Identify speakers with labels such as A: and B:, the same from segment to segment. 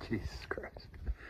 A: Jesus Christ.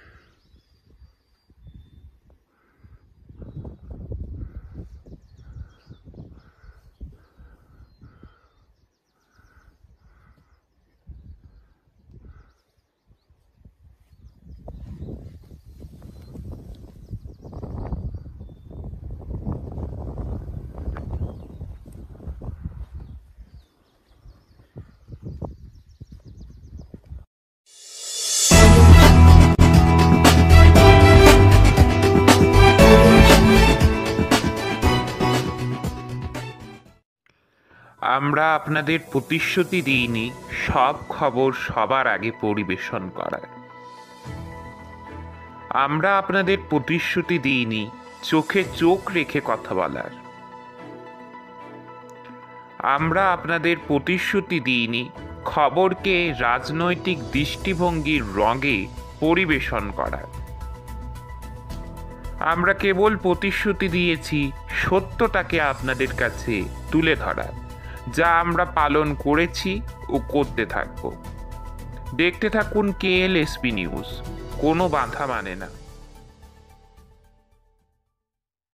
A: আমরা আপনাদের প্রতিশ্রুতি দিইনি সব খবর সবার আগে পরিবেশন করার। আমরা আপনাদের প্রতিশ্রুতি দিইনি চোখে চোখ রেখে কথা বলার। আমরা আপনাদের প্রতিশ্রুতি দিইনি খবরকে রাজনৈতিক দৃষ্টিভঙ্গির রঙে পরিবেশন করার। আমরা কেবল প্রতিশ্রুতি দিয়েছি সত্যটাকে আপনাদের কাছে তুলে ধরার, যা আমরা পালন করেছি ও করতে থাকব। দেখতে থাকুন KLSP নিউজ, কোনো বাধা মানে না।